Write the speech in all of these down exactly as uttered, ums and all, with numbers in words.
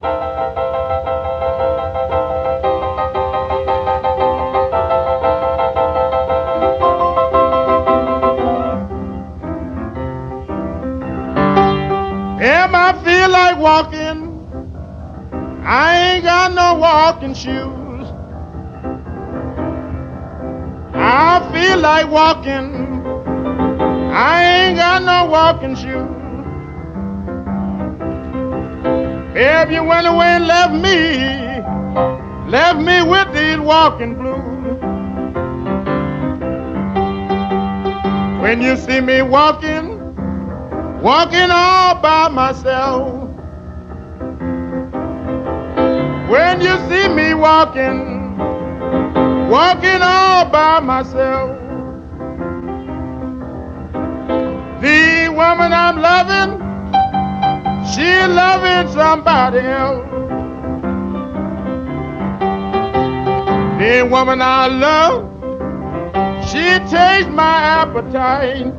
If I feel like walking, I ain't got no walking shoes. I feel like walking, I ain't got no walking shoes. If you went away and left me, left me with these walking blues. When you see me walking, walking all by myself. When you see me walking, walking all by myself. The woman I'm loving, she loving somebody else. The woman I love, she takes my appetite.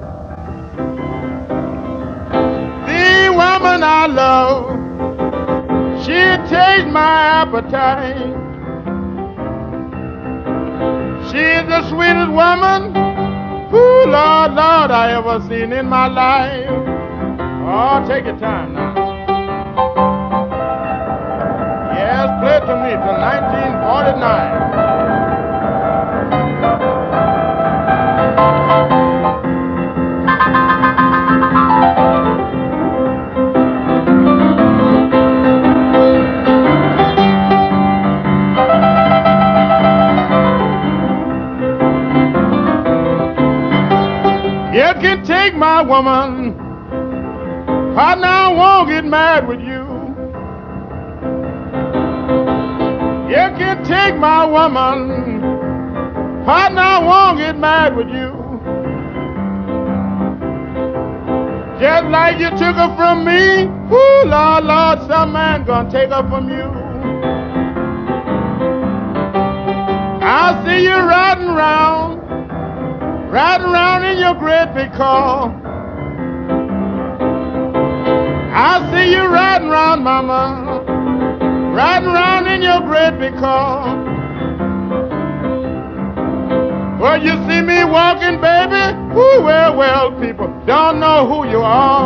The woman I love, she takes my appetite. She's the sweetest woman, ooh, Lord, Lord, I ever seen in my life. Oh, take your time now. Yes, play it to me till nineteen forty-nine. You can take my woman, partner, I won't get mad with you. You can take my woman, partner, I won't get mad with you. Just like you took her from me, ooh, Lord, Lord, some man gonna take her from you. I see you riding around, riding around in your great big car. I see you riding around, mama, riding around in your great big car. Well, you see me walking, baby, ooh, well, well, people don't know who you are.